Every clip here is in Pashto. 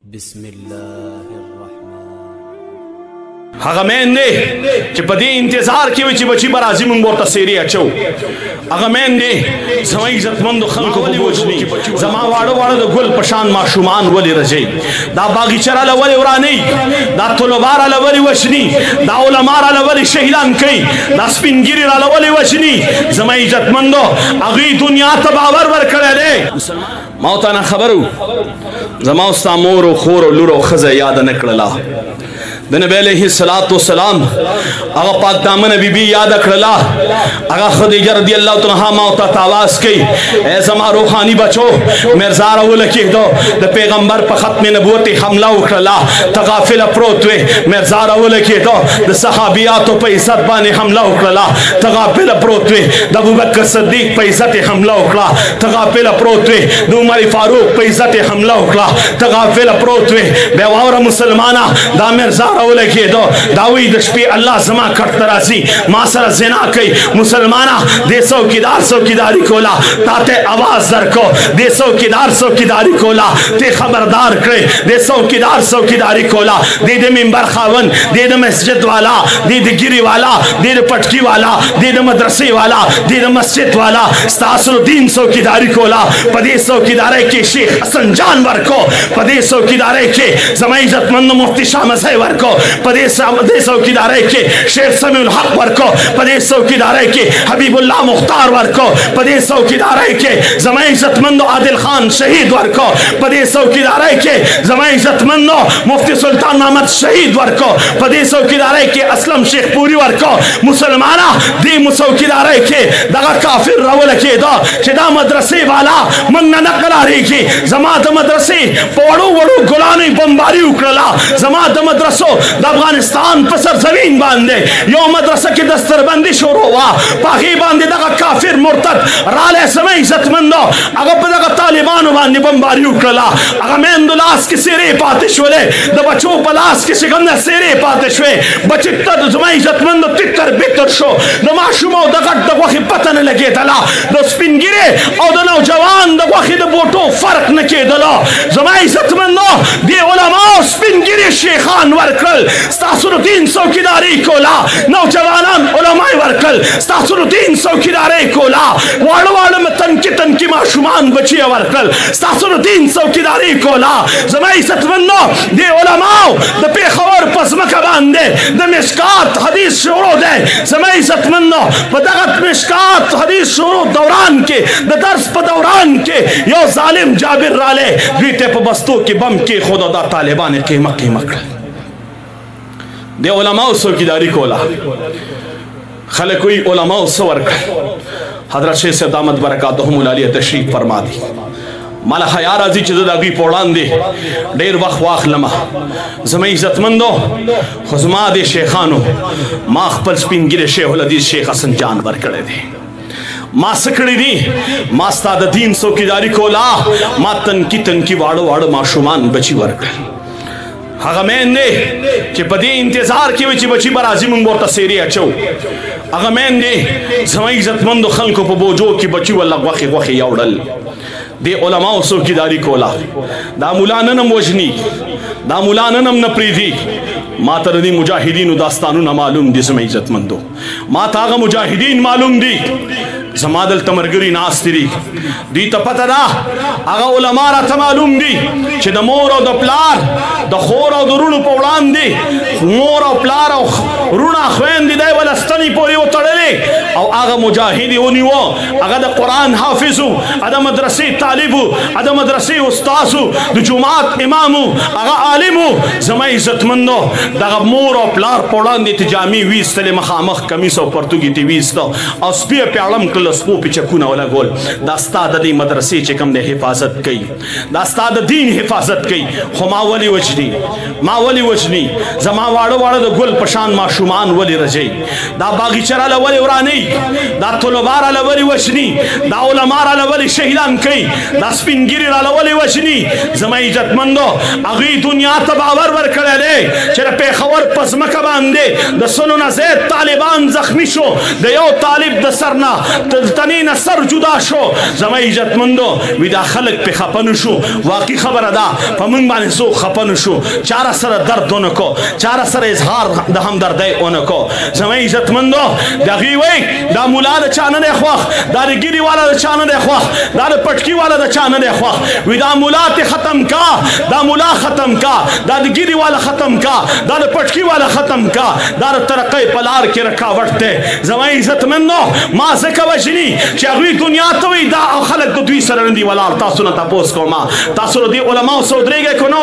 بسم الله الرحمن هغه مین دی چې په دې انتظار کې وي چې بچي به راځي موږ ورته سیرې اچو. هغه مین دی زما عزتمندو خلکو په بوجني زما واړه واړه د ګل په شان ماشومان ولې رژئ، دا باغچه راله ولې ورانئ، دا طلبا راله ولې وژني، دا علما راله ولې شهیدان کوي، دا سپین ږیري راله ولې وژني. زما عزتمندو هغوی دنیا ته باور ورکړی دی. ما ورته نه خبر و زما او ستا مور او خور او لور او ښځه یاده نه کړله. د نبی علیه الصلاۃ والسلام هغه پاک دامنه بیبي یاده کړله. هغه خدیجه رضی الله تعالی عنها ما ورته تاواز کوي ای زما روحاني بچو مرزا راولګېدو د پیغمبر په ختم نبوت حمله وکړله، ته غافله پروت وې. مرزا راولګېدو د صحابیاتو په عزت باندې حمله وکړله، ته غافله پروت وې. د ابوبکر صدیق په عزت حمله وکړه، ته غافله پروت وې. د عمر فاروق په عزت حمله وکړه، ته غافله پروت وې. بیا واوره مسلمانه دا مرزا راولګېدو دا وایي د شپې الله زما کټ ته راځي ما سره زنا کوي. مسلمانه دې څوکیدار څوکیداري کوله، تا ته آواز درکو دې څوکیدار څوکیداري کوله، ته خبردار کړې دې څوکیدار څوکیداري کوله. دې د منبر خاوند، دې د مسجد والا، دې د ګیري والا، دې د پټکي والا، دې د مدرسې والا، دې د مسجد والا ستاسو دین څوکیداري کوله. په دې څوکیدارۍ کې شیخ حسن جان ورکو، په دې څوکیدارۍ کې زما عزتمند مفتی شاه مسی ورکو، په دې څوکیدارۍ کې شیخ سمیع الحق ورکو، په دې څوکیدارۍ کې حبیب الله مختار ورکو، په دې څوکیدارۍ کې زما عزتمندو عادل خان شهید ورکو، په دې څوکیدارۍ کې زما عزتمندو مفتی سلطان محمد شهید ورکو، په دې څوکیدارۍ کې اسلم شیخ پوری ورکو. مسلمانه دې څوکیدارۍ کې دغه کافر راولګېده چې دا مدرسې والا موږ نه نه قرارېږي. زما د مدرسې په وړو وړو ګلانو بمباري وکړله. زما د مدرسو د افغانستان په سرزمین باندې یو مدرسه کې دستربندي شروع وه، په هغې باندې دغه کافر مرتد رالی زما عزتمندو هغه په دغه طالبانو باندې بمباري وکړله. هغه میندو لاس کې څېرې پاتې شولې، د بچو په لاس کې چې کوم نه څېرې پاتې شوې. بچي ته زما عزتمندو تتر بتر شو، د ماشومو د غټ د غوښې پته نه لګېدله، د سپین ږیرې او د نوجوان د غوښې د بوټو فرق نه کېدله. زما عزتمندو دې علماو سپین ږیرې شیخان ورکړل، ستاسو د دین څوکیداري کوله. نوجوانان علما ورکړل، ستاسو د دین څوکیداري کوله. واړه واړه تنکي تنکي ماشومان بچي ورکړل، ستاسو د دین څوکیداري کوله. زما عزتمندو دې علماو د پېښور په ځمکه باندې د مشکات حدیث شروع دی. زما عزتمندو په دغه مشکات حدیث شروع دوران کې د درس په دوران کې یو ظالم جابر رالی، دوی ته په بستو کې بم کېښود او دا طالبان یې قیمه قیمه کړل. د علماو څوکیداري کوله. خلک وایي علماو څه ورکړل. حضرت شیخ صاحب دامت برکاتهم العالیه تشریف فرما دي. ماله حیا راځي چې زه د هغوی په وړاندې ډېر وخت واخلمه. زما عزتمندو خو زما دې شیخانو ما خپل سپین ږیری شیخ الحدیث شیخ حسن جان ورکړی دی. ما څه کړي دي؟ ما ستا د دین څوکیداري کوله، ما تنکي تنکي واړه واړه ماشومان بچي ورکړل. هغه مین دی چې په دې انتظار کې وي چې بچي به راځي موږ ورته سیرې اچو. هغه مین دی زما عزتمندو خلکو په بوجو کې بچي والله غوښې غوښې یوړل. دې علماو څوکیداري کوله. دا مولا نن هم وژني، دا مولا نن هم نه پرېږدي. ما ته د دې مجاهدینو داستانونه معلوم دي. زما عزتمندو ما ته هغه مجاهدین معلوم دي. زما دلته ملګري ناستې دي، دوی ته پته ده. هغه علما راته معلوم دي چې د مور او د پلار د خور او د وروڼو په وړاندې مور او پلار او وروڼه خویندې دی وله ستنې پورې وتړلې او هغه مجاهد یې ونیوه. هغه د قرآن حافظ و، هغه د مدرسې طالب و، هغه د مدرسې استاذ و، د جومات امام و، هغه عالم و. زما عزتمندو دغه مور او پلار په وړاندې ته جامې ویستلې، مخامخ کمیس او پرتوګي ته ویسته او سپي یې پیاړم کړل، سپو پې چکونه ولګول. دا ستا د دې مدرسې چې کوم دی حفاظت کوي، دا ستا د دین حفاظت کوي. خو ما ولې وژني؟ ما ولې وژني؟ زما واړه واړه د ګل په شان ماشومان ولې رژئ؟ دا باغچه راله ولې ورانئ؟ دا طلبا راله ولې وژني؟ دا علما راله ولې شهیدان کوي؟ دا سپین ږیري راله ولې وژني؟ زما عزتمندو هغوی دنیا ته باور ورکړی دی چې د پېښور په ځمکه باندې د سلو نه زیات طالبان زخمي شو. د یو طالب د سر نه تنی نه سر جدا شو زما عزتمندو ودا خلق په خپن شو واقعي خبره ده په موږ باندې سو خپن شو چار سره درد ونکو چار سره اظهار د همدردی ونکو زما عزتمندو دغه وای دا مولا د چانه نه خوخ دا ګيري والا د چانه نه خوخ دا پټکی والا د چانه نه خوخ ودا مولا ته ختم کا دا مولا ختم کا دا ګيري والا ختم کا دا پټکی والا ختم کا دا ترقی پلار کې رکاوټ ته زما عزتمندو ما زکه وجنی چې هغه دنیا ته وي دا خلک د دوی سره ندي ولال تاسو نه تاسو کوما تاسو دی علماء سو درېږي کو نو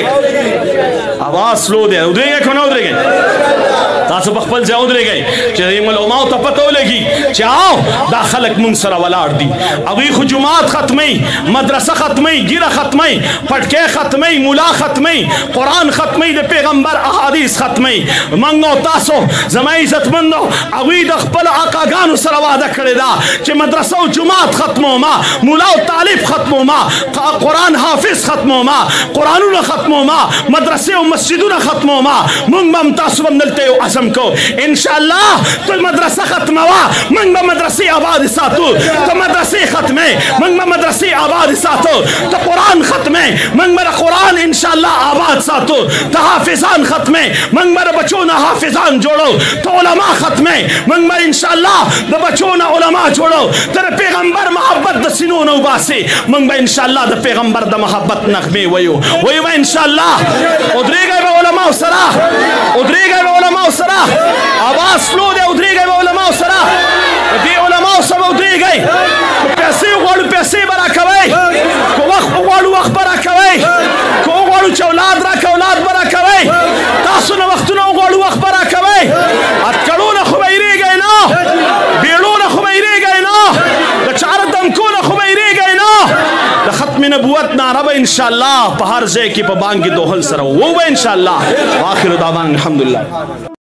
درېږي आवाज سلو دی درېږي کو نو درېږي تاسو په خپل ځای درېږي چې علماء ته پته ولګي چې آو دا خلک مون سره ولار دي هغه خو جماعت ختمي مدرسه ختمي ګیره ختمي پټکه ختمي مولا ختمي قران ختمي د پیغمبر احادیث ختمي منګو تاسو زما عزتمندو هغه د خپل آقاګانو سره وعده کړی دا چې مدرسه او جماعت ختمو ما مولا او طالب ختمو ما قران حافظ ختمو ما قرانونه ختمو ما مدرسه او مسجدونه ختمو ما مونږ هم تاسو باندې عزم کو ان شاء الله ته مدرسه ختموا مونږ به مدرسه آباد ساتو ته مدرسه ختمه مونږ به مدرسه آباد ساتو ته قران ختمه مونږ به قران ان شاء الله آباد ساتو ته حافظان ختمه مونږ به بچونه حافظان جوړو ته علما ختمه مونږ به ان شاء الله د بچونه علما جوړو تر پیغمبر محبت د سینو نو باسي مونږ به ان شاء الله د پیغمبر د محبت نغمه وایو ان شاء الله او درېږي به علما سره او درېږي به علما سره आवाज سلو دی او درېږي به علما سره دی علما سره او درېږي پیسې غواړو پیسې برا کوي کو وخت غواړو وخت برا کوي کو غواړو چې اولاد را کوي اولاد برا کوي تاسو نو وختونه غواړو وخت برا کوي اتکړونه خو بیریږي نه بیړونه خو بیریږي نه د چار دمکونه خو بیریږي نه د ختم نبوت ناره به ان شاء الله په هر ځای کې په بانګ دوهل سره وو به ان شاء الله واخر دعوانا الحمدلله